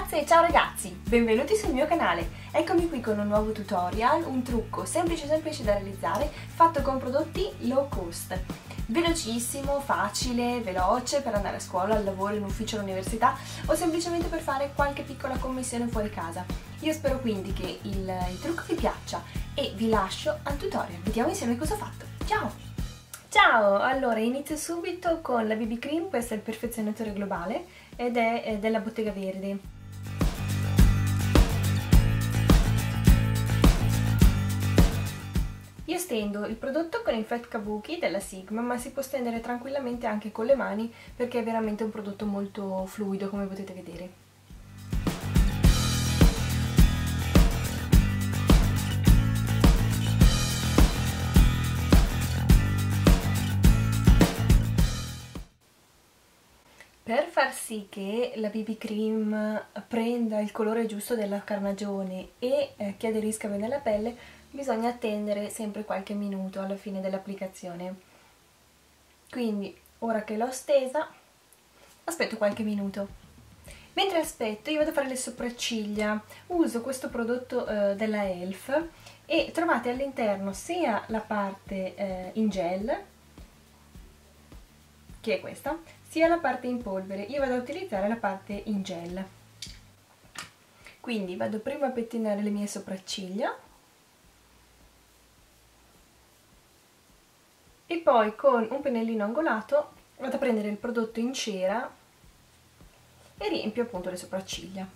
ragazze e ciao ragazzi, benvenuti sul mio canale. Eccomi qui con un nuovo tutorial, un trucco semplice da realizzare fatto con prodotti low cost. Velocissimo, facile, veloce per andare a scuola, al lavoro, in ufficio, all'università o semplicemente per fare qualche piccola commissione fuori casa. Io spero quindi che il trucco vi piaccia e vi lascio al tutorial. Vediamo insieme cosa ho fatto. Ciao! Ciao! Allora inizio subito con la BB Cream, questo è il perfezionatore globale ed è della Bottega Verde. Io stendo il prodotto con il Fat Kabuki della Sigma, ma si può stendere tranquillamente anche con le mani perché è veramente un prodotto molto fluido, come potete vedere. Per far sì che la BB Cream prenda il colore giusto della carnagione e che aderisca bene alla pelle, bisogna attendere sempre qualche minuto alla fine dell'applicazione. Quindi, ora che l'ho stesa, aspetto qualche minuto. Mentre aspetto, io vado a fare le sopracciglia. Uso questo prodotto della Elf e trovate all'interno sia la parte in gel, che è questa, sia la parte in polvere. Io vado a utilizzare la parte in gel. Quindi vado prima a pettinare le mie sopracciglia e poi con un pennellino angolato vado a prendere il prodotto in cera e riempio appunto le sopracciglia.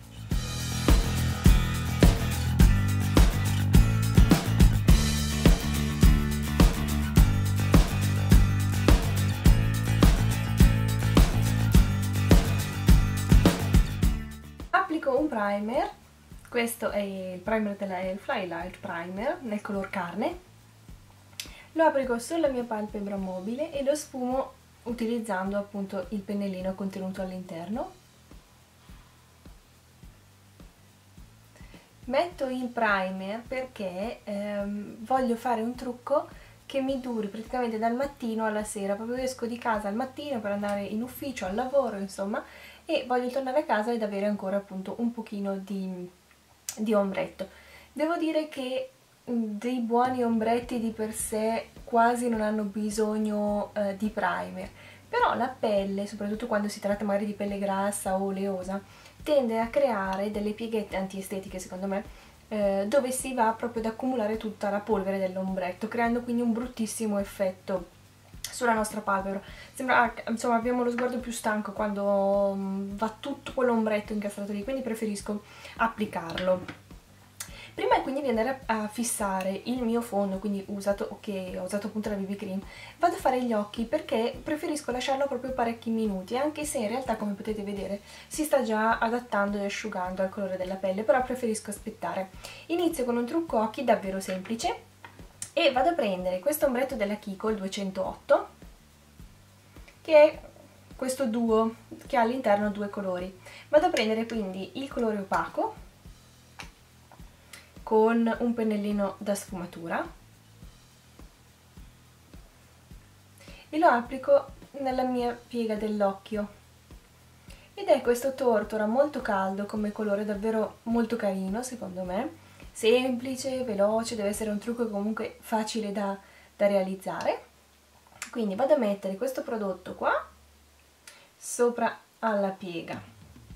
Applico un primer, questo è il primer della Elf, Highlight Primer nel color carne. Lo applico sulla mia palpebra mobile e lo sfumo utilizzando appunto il pennellino contenuto all'interno. Metto il primer perché voglio fare un trucco che mi duri praticamente dal mattino alla sera. Proprio esco di casa al mattino per andare in ufficio, al lavoro, insomma, e voglio tornare a casa ed avere ancora appunto un pochino di ombretto. Devo dire che dei buoni ombretti di per sé quasi non hanno bisogno di primer, però la pelle, soprattutto quando si tratta magari di pelle grassa o oleosa, tende a creare delle pieghette antiestetiche secondo me, dove si va proprio ad accumulare tutta la polvere dell'ombretto, creando quindi un bruttissimo effetto sulla nostra palpebra. Sembra, insomma, abbiamo lo sguardo più stanco quando va tutto quell'ombretto incastrato lì, quindi preferisco applicarlo. Prima quindi di andare a fissare il mio fondo, quindi ho usato appunto la BB Cream, vado a fare gli occhi perché preferisco lasciarlo proprio parecchi minuti, anche se in realtà, come potete vedere, si sta già adattando e asciugando al colore della pelle, però preferisco aspettare. Inizio con un trucco occhi davvero semplice e vado a prendere questo ombretto della Kiko, il 208, che è questo duo che ha all'interno due colori. Vado a prendere quindi il colore opaco con un pennellino da sfumatura e lo applico nella mia piega dell'occhio ed è questo tortora molto caldo come colore, davvero molto carino secondo me, semplice, veloce, deve essere un trucco comunque facile da realizzare. Quindi vado a mettere questo prodotto qua sopra alla piega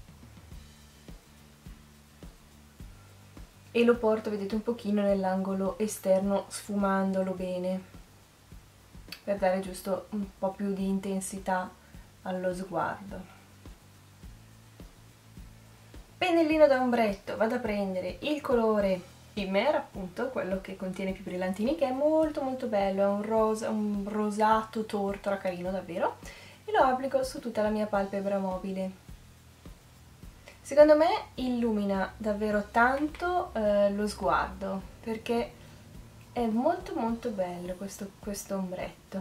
e lo porto, vedete, un pochino nell'angolo esterno, sfumandolo bene per dare giusto un po' più di intensità allo sguardo. Pennellino da ombretto, vado a prendere il colore Shimmer, appunto quello che contiene più brillantini, che è molto molto bello, è un rosato tortora carino davvero, e lo applico su tutta la mia palpebra mobile. Secondo me illumina davvero tanto lo sguardo, perché è molto molto bello questo ombretto.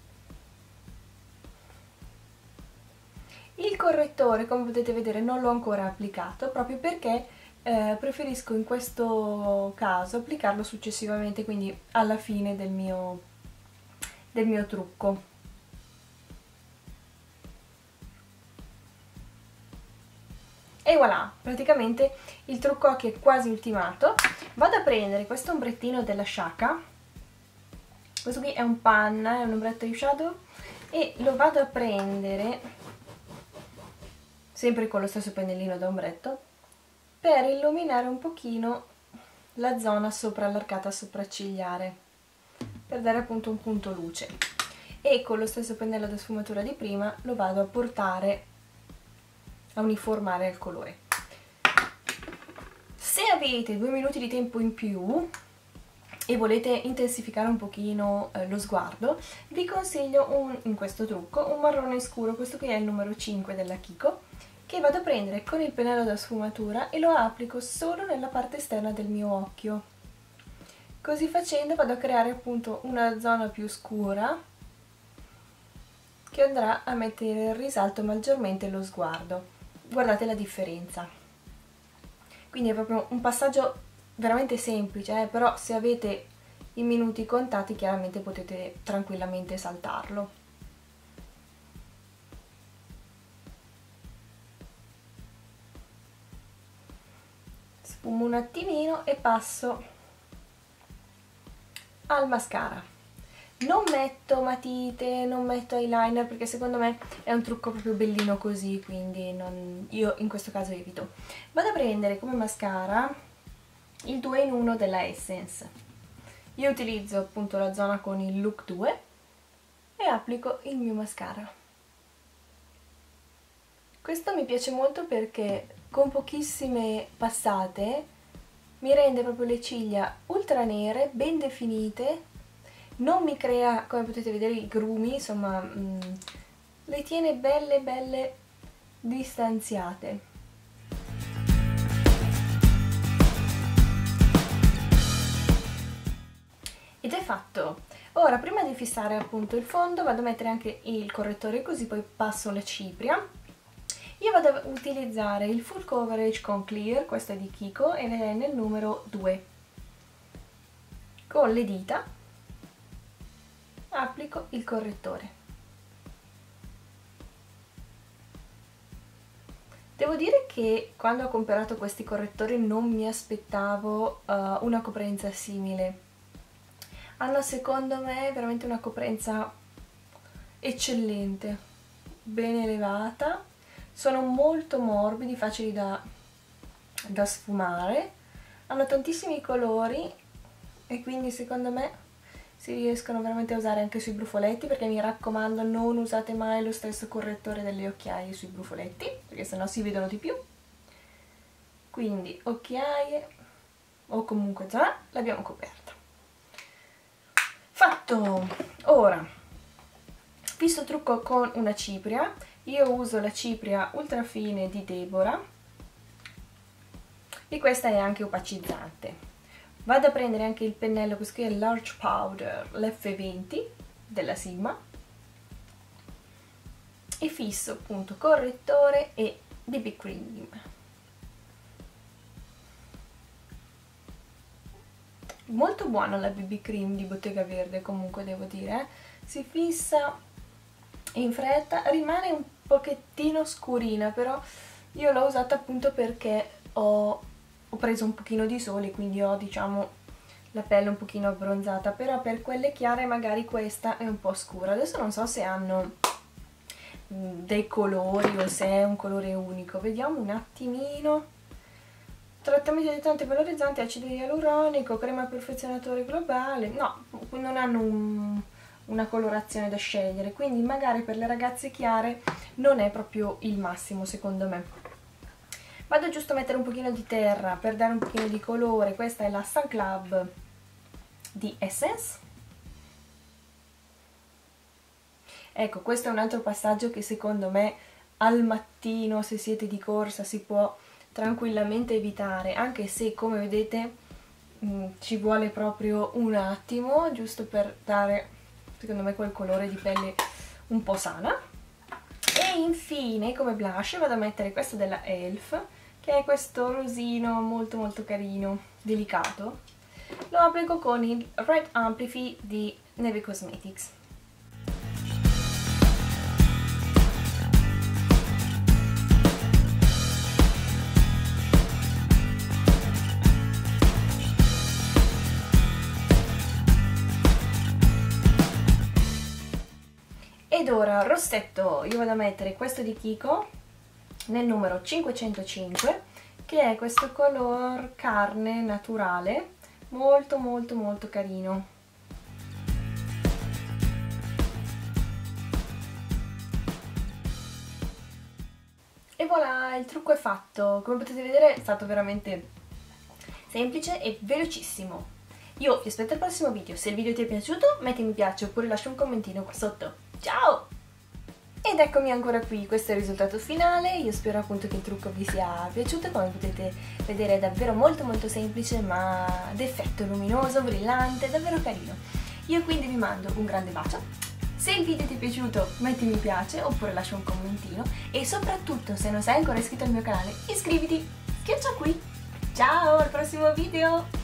Il correttore, come potete vedere, non l'ho ancora applicato, proprio perché preferisco in questo caso applicarlo successivamente, quindi alla fine del mio trucco. E voilà, praticamente il trucco occhi è quasi ultimato. Vado a prendere questo ombrettino della Shaka, questo qui è un panna, è un ombretto eyeshadow, e lo vado a prendere sempre con lo stesso pennellino da ombretto per illuminare un pochino la zona sopra l'arcata sopraccigliare, per dare appunto un punto luce, e con lo stesso pennello da sfumatura di prima lo vado a portare a uniformare il colore. Se avete 2 minuti di tempo in più e volete intensificare un pochino lo sguardo, vi consiglio in questo trucco un marrone scuro, questo qui è il numero 5 della Kiko, che vado a prendere con il pennello da sfumatura e lo applico solo nella parte esterna del mio occhio. Così facendo vado a creare appunto una zona più scura che andrà a mettere in risalto maggiormente lo sguardo. Guardate la differenza. Quindi è proprio un passaggio veramente semplice, però se avete i minuti contati chiaramente potete tranquillamente saltarlo. Sfumo un attimino e passo al mascara. Non metto matite, non metto eyeliner, perché secondo me è un trucco proprio bellino così, quindi io in questo caso evito. Vado a prendere come mascara il 2 in 1 della Essence. Io utilizzo appunto la zona con il Look 2 e applico il mio mascara. Questo mi piace molto perché con pochissime passate mi rende proprio le ciglia ultra nere, ben definite, non mi crea, come potete vedere, i grumi, insomma, le tiene belle belle distanziate. Ed è fatto! Ora, prima di fissare appunto il fondo, vado a mettere anche il correttore, così poi passo la cipria. Io vado a utilizzare il Full Coverage con Clear, questo è di Kiko ed è nel numero 2. Con le dita applico il correttore. Devo dire che quando ho comprato questi correttori non mi aspettavo una coprenza simile. Hanno secondo me veramente una coprenza eccellente, ben elevata. Sono molto morbidi, facili da sfumare, hanno tantissimi colori e quindi secondo me si riescono veramente a usare anche sui brufoletti, perché mi raccomando non usate mai lo stesso correttore delle occhiaie sui brufoletti, perché sennò si vedono di più. Quindi occhiaie o comunque già l'abbiamo coperta. Fatto! Ora fisso il trucco con una cipria. Io uso la cipria ultra fine di Deborah e questa è anche opacizzante. Vado a prendere anche il pennello, questo qui è il Large Powder, l'F20 della Sigma, e fisso appunto correttore e BB cream. Molto buona la BB cream di Bottega Verde, comunque devo dire, si fissa in fretta, rimane un pochettino scurina, però io l'ho usata appunto perché ho preso un pochino di sole, quindi ho, diciamo, la pelle un pochino abbronzata, però per quelle chiare magari questa è un po' scura. Adesso non so se hanno dei colori o se è un colore unico, vediamo un attimino. Trattamento idratante valorizzante, acido ialuronico, crema perfezionatore globale. No, non hanno una colorazione da scegliere, quindi magari per le ragazze chiare non è proprio il massimo secondo me. Vado giusto a mettere un pochino di terra per dare un pochino di colore. Questa è la Sun Club di Essence. Ecco, questo è un altro passaggio che secondo me al mattino, se siete di corsa, si può tranquillamente evitare, anche se come vedete ci vuole proprio un attimo, giusto per dare secondo me quel colore di pelle un po' sana. E infine come blush vado a mettere questo della Elf, che è questo rosino molto molto carino, delicato. Lo applico con il Red Amplify di Neve Cosmetics. Ed ora rossetto, io vado a mettere questo di Kiko nel numero 505, che è questo color carne naturale, molto molto molto carino. E voilà, il trucco è fatto. Come potete vedere è stato veramente semplice e velocissimo. Io vi aspetto al prossimo video. Se il video ti è piaciuto metti mi piace oppure lascia un commentino qua sotto. Ciao! Ed eccomi ancora qui, questo è il risultato finale. Io spero appunto che il trucco vi sia piaciuto. Come potete vedere è davvero molto molto semplice, ma d'effetto luminoso, brillante, davvero carino. Io quindi vi mando un grande bacio. Se il video ti è piaciuto metti mi piace oppure lascia un commentino e soprattutto se non sei ancora iscritto al mio canale iscriviti, schiaccia qui. Ciao, al prossimo video!